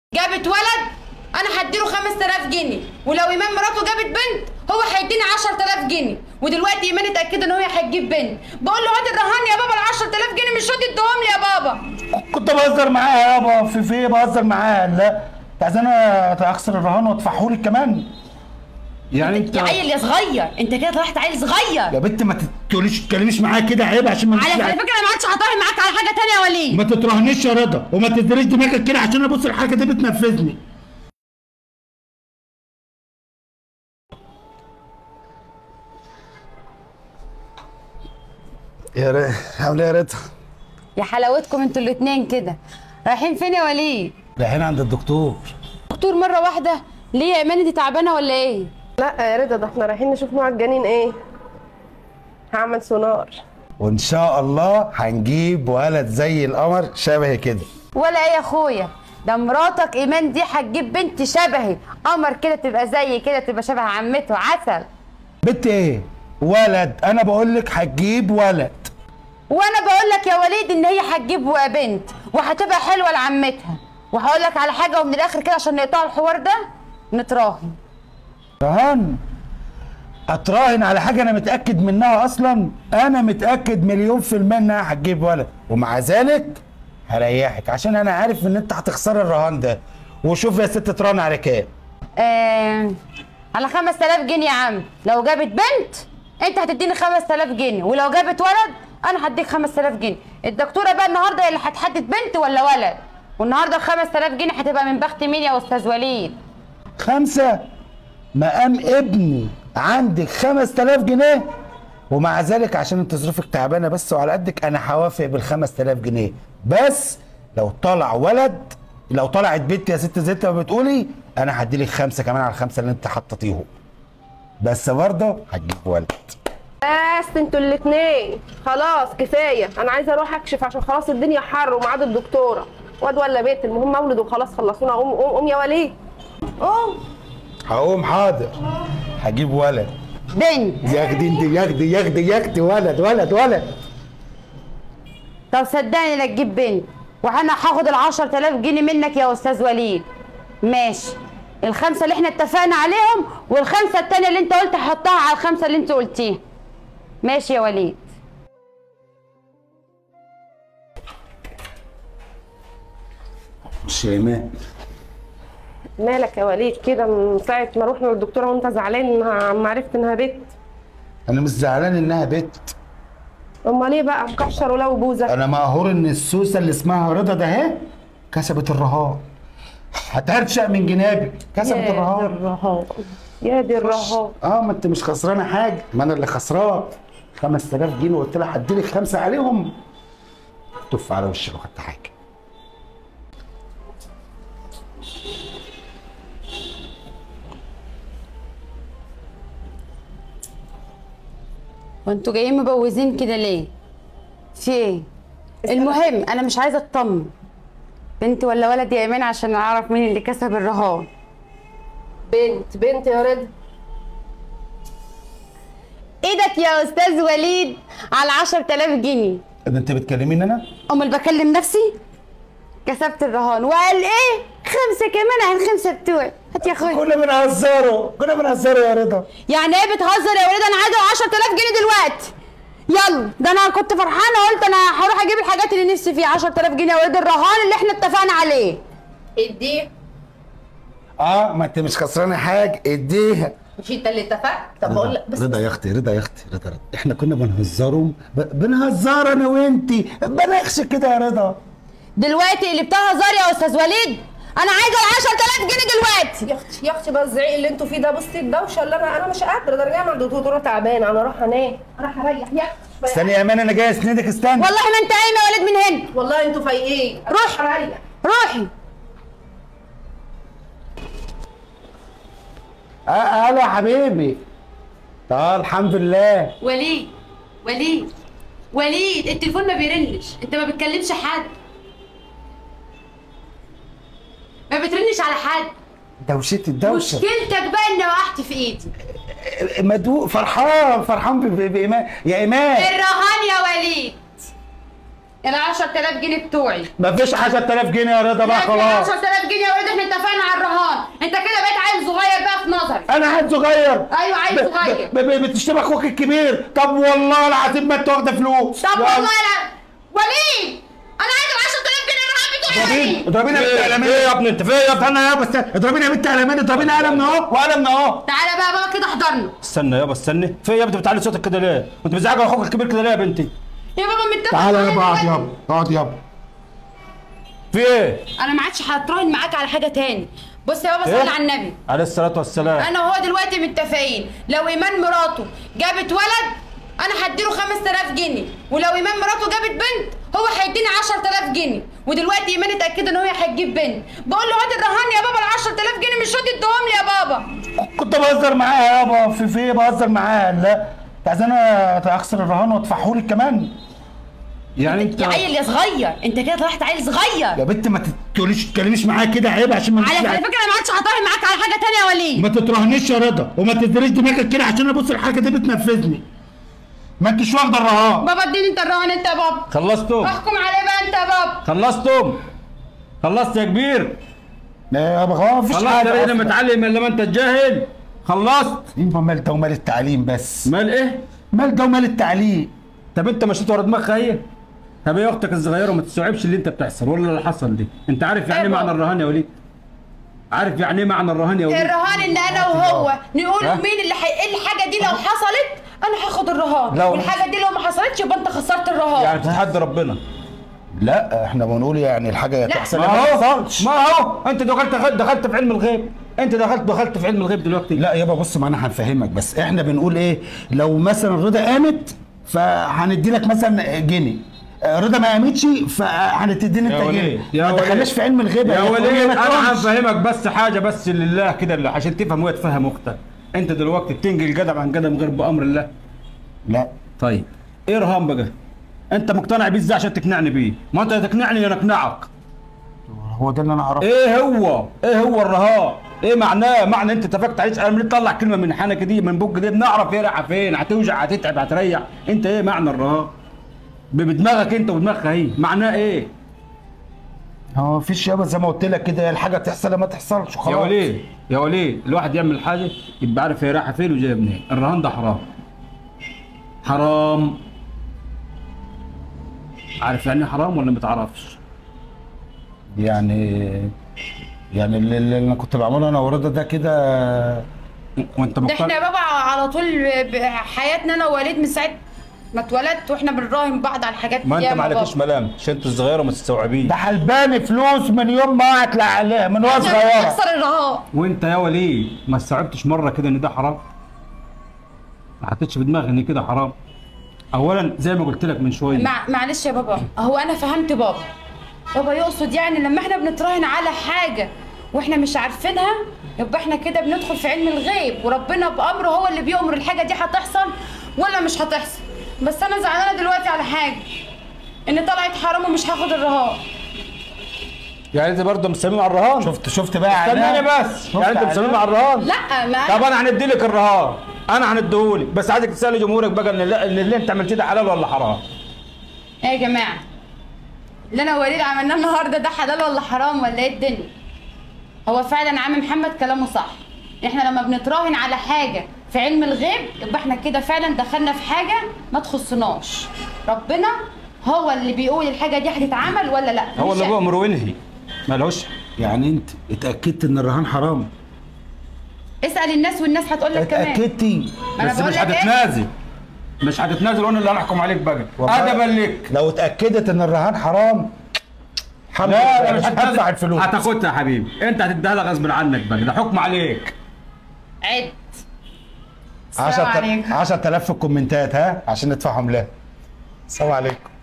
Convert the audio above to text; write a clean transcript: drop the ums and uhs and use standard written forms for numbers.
جابت ولد انا هديله 5000 جنيه، ولو ايمان مراته جابت بنت هو هيديني 10000 جنيه، ودلوقتي ايمان اتاكد ان هو هيجيب بنت. بقول له هات الرهان يا بابا ال 10000 جنيه، مش راضي اديهم لي يا بابا. كنت بهزر معاها يابا، في ايه بهزر معاها؟ لا انت عايز انا اخسر الرهان وادفعهولك كمان؟ يعني انت يا عيل يا صغير، انت كده طلعت عيل صغير يا بنت. ما تتكلميش معايا كده، عيب. عشان ما على فكره انا ما عادش هطاهي معاك على حاجه تانيه يا وليد. ما تترهنيش يا رضا، وما تديليش دماغك كده عشان ابص الحاجه دي بتنرفزني. يا رضا عامله ايه يا رضا؟ يا حلاوتكم انتوا الاتنين كده. رايحين فين يا وليد؟ رايحين عند الدكتور. دكتور مره واحده؟ ليه يا ايمان انت تعبانه ولا ايه؟ لا يا رضا، ده احنا رايحين نشوف نوع الجنين ايه. هعمل سونار وان شاء الله هنجيب ولد زي القمر شبهي كده. ولا ايه يا اخويا؟ ده مراتك ايمان دي هتجيب بنت شبهي قمر كده، تبقى زي كده، تبقى شبه عمته عسل. بنت ايه؟ ولد. انا بقول لك هتجيب ولد. وانا بقول لك يا وليد ان هي هتجيب بنت وهتبقى حلوه لعمتها. وهقول لك على حاجه ومن الاخر كده عشان نقطع الحوار ده، نتراهن. رهان؟ اتراهن على حاجه انا متاكد منها اصلا؟ انا متاكد 1000000% انها هتجيب ولد، ومع ذلك هريحك عشان انا عارف ان انت هتخسر الرهان ده. وشوف يا ست تراهن على كام؟ على 5000 جنيه يا عم. لو جابت بنت انت هتديني 5000 جنيه، ولو جابت ولد انا هديك 5000 جنيه. الدكتوره بقى النهارده هي اللي هتحدد بنت ولا ولد، والنهارده ال 5000 جنيه هتبقى من بخت مين يا استاذ وليد؟ 5؟ مقام ابني عندك 5000 جنيه، ومع ذلك عشان انت ظروفك تعبانه بس وعلى قدك انا هوافق بال 5000 جنيه، بس لو طلع ولد، لو طلعت بنت يا ست زي ما بتقولي انا هديلك 5 كمان على ال5 اللي انت حطيتيهم، بس برضه هتجيب ولد. بس انتوا الاتنين خلاص كفايه. انا عايزه اروح اكشف عشان خلاص الدنيا حر وميعاد الدكتوره. واد ولا بيت، المهم مولد وخلاص خلصونا. قوم قوم قوم يا وليد قوم. هقوم حاضر. هجيب ولد. بنت؟ ياخدي انت، ياخدي ولد ولد ولد. طب صدقني لا تجيب بنت، وانا هاخد ال 10000 جنيه منك يا استاذ وليد. ماشي، ال5 اللي احنا اتفقنا عليهم، وال5 التانية اللي انت قلت حطها على ال5 اللي انت قلتيها. ماشي يا وليد. مش يا ايمان؟ مالك يا وليد كده من ساعه ما رحنا للدكتوره وانت زعلان عما عرفت انها بنت؟ انا مش زعلان انها بنت. امال ايه بقى مكشر ولو بوزه؟ انا مقهور ان السوسه اللي اسمها رضا ده اهي كسبت الرهان. هترشق من جنابك، كسبت الرهان. يا دي الرهان، يا دي الرهان. ما انت مش خسرانه حاجه، ما انا اللي خسران. 5000 جنيه وقلت لها هديلك 5 عليهم. تف على وشك وخدت حاجه. وانتوا جايين مبوزين كده ليه؟ في ايه؟ المهم انا مش عايزه اطمن بنت ولا ولد يا ايمان عشان اعرف مين اللي كسب الرهان. بنت يا رضا. ايدك يا استاذ وليد على 10000 جنيه. ده انت بتكلميني انا؟ امال بكلم نفسي؟ كسبت الرهان وقال ايه؟ 5 كمان على ال5 بتوعي. هات يا اخويا. كنا بنهزروا يا رضا. يعني ايه بتهزر يا وليد؟ انا عايزه 10000 جنيه دلوقتي. يلا، ده انا كنت فرحانه قلت انا هروح اجيب الحاجات اللي نفسي فيها. 10000 جنيه يا وليد، الرهان اللي احنا اتفقنا عليه. اديه. ما انت مش خسرانه حاجه، اديها. مش انت اللي اتفقت؟ طب بقول لك بس. رضا يا اختي، رضا احنا كنا بنهزر انا وانتي، بنخش كده يا رضا. دلوقتي اللي بتاع هزار يا استاذ وليد. انا عايزه ال 10000 جنيه دلوقتي. يا اختي بقى الزعيق اللي انتوا فيه ده. بصي الدوشه اللي انا مش قادره. ده انا جايه عند الدكتوره تعبانه. انا رايحه انام، رايحه اريح يا اختي. استني يا امان، انا جاي اسندك. استني والله ما انت قايم يا وليد من هنا. والله انتوا فايقين. روح اريح. روحي. الو يا حبيبي. الحمد لله. وليد التليفون ما بيرنش، انت ما بتكلمش حد، ما بترنش على حد. الدوشه. مشكلتك بقى ان وقعت في ايدي. مدوق فرحان بايمان يا ايمان. الرهان يا وليد ال 10000 جنيه بتوعي. مفيش 10000 جنيه يا رضا بقى خلاص. 10000 جنيه يا وليد، احنا انا عيل صغير. ايوه عيل صغير. بتشتم اخوك الكبير. طب والله العظيم ما انت واخده فلوس. طب والله لا وليد انا عايز ال 10000 جنيه الرهان بتوعي. اضربينا يا بنت قلمين. ايه يا ابني انت فين يا ابني؟ استنى يابا استنى. اضربينا يا بنت قلمين. اضربينا قلم اهو وقلم اهو. تعالى بقى بابا كده احضرنا. استنى يابا استني، في يا بنتي بتعلي صوتك كده ليه؟ وانت بتزعج اخوك الكبير كده ليه يا بنتي؟ يا بابا متفق تعالى معايا يابا اقعد دلوقتي. يابا اقعد يابا. في ايه؟ انا ما عادش هتراهن معاك على حاجه تاني. بص يا بابا صل إيه؟ على النبي. عليه الصلاة والسلام. انا وهو دلوقتي متفقين لو ايمان مراته جابت ولد انا هديله 5000 جنيه، ولو ايمان مراته جابت بنت هو هيديني 10000 جنيه، ودلوقتي ايمان اتاكد ان هي هتجيب بنت. بقول له هات الرهان يا بابا ال 10000 جنيه مش راضي اديهم لي يا بابا. كنت بهزر معاها يابا. في ايه بهزر معاها؟ لا انت عايز انا اخسر الرهان وادفعهولك كمان؟ يعني انت يا عيل يا صغير، انت كده طلعت عيل صغير. يا بنت ما تتكلميش معايا كده، عيب عشان ما على فكره انا ما عادش هتراهن معاك على حاجه تانيه يا وليد. ما تترهنيش يا رضا وما تدريش دماغك كده عشان ابص الحاجه دي بتنفذني. ما انتش واخده الرهان. بابا اديني انت الرهان انت يا بابا. خلصتم؟ احكم عليه بقى انت يا بابا. خلصتم؟ خلصت يا كبير؟ لا يا بابا مفيش خلصت حاجه يا أصلاً. متعلم الا ما انت جاهل؟ خلصت؟ يبقى مال ده ومال التعليم بس. مال ايه؟ مال ده ومال التعليم. طب انت مشيت ورا دماغها هي؟ طب ايه اختك الصغيره وما تستوعبش اللي انت بتحصل ولا اللي حصل دي؟ انت عارف يعني ايه معنى الرهان يا وليد؟ عارف يعني ايه معنى الرهان يا وليد؟ الرهان ان انا وهو نقول ها؟ مين اللي الحاجه دي لو حصلت انا هاخد الرهان، لو- والحاجه دي لو ما حصلتش يبقى انت خسرت الرهان. يعني تتحدى ربنا. لا احنا بنقول يعني الحاجه تحصل ما ما هو تحصلش. ما هو انت دخلت في علم الغيب. انت دخلت في علم الغيب دلوقتي. لا يابا بص، ما انا هنفهمك بس. احنا بنقول ايه؟ لو مثلا رضا قامت فهندي لك مثلا جنيه، رضا ما قامتش فهتديني يا انت وليد، جنيه. يا ما وليد. تدخلناش في علم الغيب يا وليد ما انا تقولش. هفهمك بس حاجه بس لله كده اللي عشان تفهم وتفهم اختك. انت دلوقتي بتنجي الجدع عن قدم غير بامر الله. لا طيب ايه رهان بقى؟ انت مقتنع بيه ازاي عشان تقنعني بيه؟ ما انت تقنعني انا اقنعك. هو ده اللي انا اعرفه. ايه هو الرهان؟ ايه معناه؟ معنى انت اتفقت عليه. انا بنطلع كلمه من حنك دي من بوك دي بنعرف ايه رايحه فين، هتوجع هتتعب هتريح. انت ايه معنى الرهان؟ بدماغك انت ودماغها هي معناه ايه؟ هو مفيش يابا زي ما قلت لك كده، الحاجه تحصل ما تحصلش يا خلاص. وليد يا وليد الواحد يعمل حاجه يبقى عارف هي رايحه فين وجايه منين. الرهان ده حرام. حرام. عارف يعني ايه حرام ولا ما تعرفش؟ يعني اللي انا كنت بعمله انا ورضا ده كده. وانت ده احنا مقتنع؟ يا بابا على طول حياتنا انا ووليد من ساعه ما اتولدت واحنا بنراهن بعض على الحاجات ما انت ياما ما عليكش بابا. ملام عشان انت صغيره وما تستوعبيش. ده حلباني فلوس من يوم ما هتلاقي عليها من وهي عشان صغيره. تخسر الرهان. وانت يا وليد ما استوعبتش مره كده ان ده حرام؟ ما حطيتش في دماغك ان كده حرام؟ اولا زي ما قلت لك من شويه معلش يا بابا، هو انا فهمت بابا. بابا يقصد يعني لما احنا بنتراهن على حاجه واحنا مش عارفينها يبقى احنا كده بندخل في علم الغيب، وربنا بامره هو اللي بيأمر الحاجه دي هتحصل ولا مش هتحصل. بس انا زعلانه دلوقتي على حاجه، ان طلعت حرام ومش هاخد الرهان. يعني انت برضه مصمم على الرهان؟ شفت بقى استناني عليها؟ بس. شفت يعني انت مصمم عليها؟ على الرهان؟ لا ما طب انا هندي لك الرهان، انا هنديهولك، بس عايزك تسالي جمهورك بقى ان اللي انت عملتيه ده حلال ولا حرام؟ ايه يا جماعه اللي انا ووليد عملناه النهارده ده حلال ولا حرام ولا ايه الدنيا؟ هو فعلا عم محمد كلامه صح. احنا لما بنتراهن على حاجه في علم الغيب يبقى احنا كده فعلا دخلنا في حاجه ما تخصناش. ربنا هو اللي بيقول الحاجه دي هتتعمل ولا لا. هو مش اللي احنا. بيأمر وينهي مالهوش. يعني انت اتاكدت ان الرهان حرام؟ اسال الناس والناس هتقول لك كمان. اتاكدتي؟ ما أنا بس بقول مش لك إيه؟ هتتنازل. مش هتتنازل وانا اللي هنحكم عليك بقى. ادبا لك. لو اتاكدت ان الرهان حرام لا مش هدفع الفلوس. هتاخدها يا حبيبي، انت هتديها لها غصب عنك بقى، ده حكم عليك. عد. السلام عليكم. 10,000 في الكومنتات ها عشان ندفعهم لها. السلام عليكم.